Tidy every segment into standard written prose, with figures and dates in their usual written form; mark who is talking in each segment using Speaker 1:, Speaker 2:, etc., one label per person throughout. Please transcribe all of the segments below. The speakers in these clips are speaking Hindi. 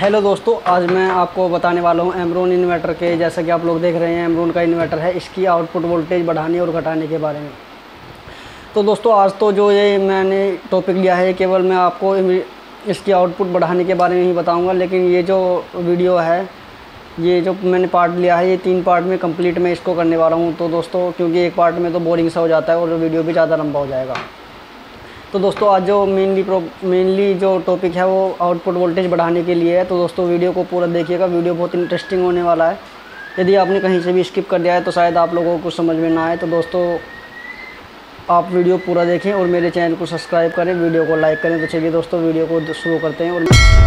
Speaker 1: हेलो दोस्तों, आज मैं आपको बताने वाला हूं एमरॉन इन्वर्टर के। जैसा कि आप लोग देख रहे हैं, एमरॉन का इन्वर्टर है, इसकी आउटपुट वोल्टेज बढ़ाने और घटाने के बारे में। तो दोस्तों, आज तो जो ये मैंने टॉपिक लिया है, केवल मैं आपको इसकी आउटपुट बढ़ाने के बारे में ही बताऊंगा। लेकिन ये जो वीडियो है, ये जो मैंने पार्ट लिया है, ये 3 पार्ट में कंप्लीट मैं इसको करने वाला हूँ। तो दोस्तों, क्योंकि एक पार्ट में तो बोरिंग सा हो जाता है और वीडियो भी ज़्यादा लंबा हो जाएगा। तो दोस्तों, आज जो मेनली जो टॉपिक है वो आउटपुट वोल्टेज बढ़ाने के लिए है। तो दोस्तों, वीडियो को पूरा देखिएगा, वीडियो बहुत इंटरेस्टिंग होने वाला है। यदि आपने कहीं से भी स्किप कर दिया है तो शायद आप लोगों को समझ में ना आए। तो दोस्तों, आप वीडियो पूरा देखें और मेरे चैनल को सब्सक्राइब करें, वीडियो को लाइक करें। तो चलिए दोस्तों, वीडियो को शुरू करते हैं।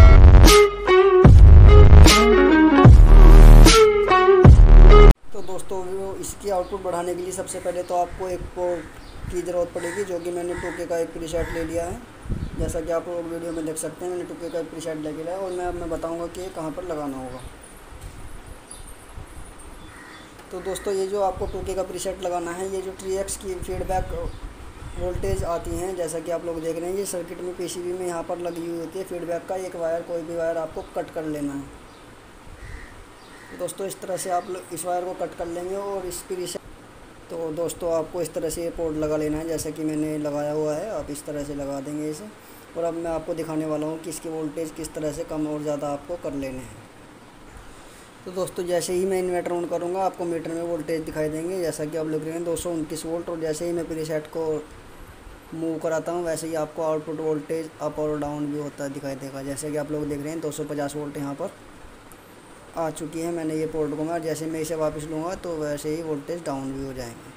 Speaker 1: तो दोस्तों, इसकी आउटपुट बढ़ाने के लिए सबसे पहले तो आपको एक पोर्ट की ज़रूरत पड़ेगी, जो कि मैंने 2K का एक प्रीसेट ले लिया है। जैसा कि आप लोग वीडियो में देख सकते हैं, मैंने 2K का एक प्रीसेट ले लिया है और मैं बताऊंगा कि कहाँ पर लगाना होगा। तो दोस्तों, ये जो आपको 2K का प्रीसेट लगाना है, ये जो TX की फीडबैक वोल्टेज आती हैं, जैसा कि आप लोग देख रहे हैं, ये सर्किट में PCB में यहाँ पर लगी हुई होती है। फीडबैक का एक वायर, कोई भी वायर आपको कट कर लेना है। तो दोस्तों, इस तरह से आप इस वायर को कट कर लेंगे और इस प्रीसेट तो दोस्तों, आपको इस तरह से ये पोर्ट लगा लेना है, जैसा कि मैंने लगाया हुआ है। आप इस तरह से लगा देंगे इसे। और अब मैं आपको दिखाने वाला हूँ कि इसकी वोल्टेज किस तरह से कम और ज़्यादा आपको कर लेने हैं। तो दोस्तों, जैसे ही मैं इन्वर्टर ऑन करूँगा, आपको मीटर में वोल्टेज दिखाई देंगे, जैसा कि आप लिख रहे हैं 229 वोल्ट। और जैसे ही मैं प्रीसेट को मूव कराता हूँ, वैसे ही आपको आउटपुट वोल्टेज अप और डाउन भी होता दिखाई देगा। जैसे कि आप लोग देख रहे हैं, 250 वोल्ट यहाँ पर आ चुकी है। मैंने ये पोर्ट घुमाया, जैसे मैं इसे वापस लूँगा तो वैसे ही वोल्टेज डाउन भी हो जाएंगे।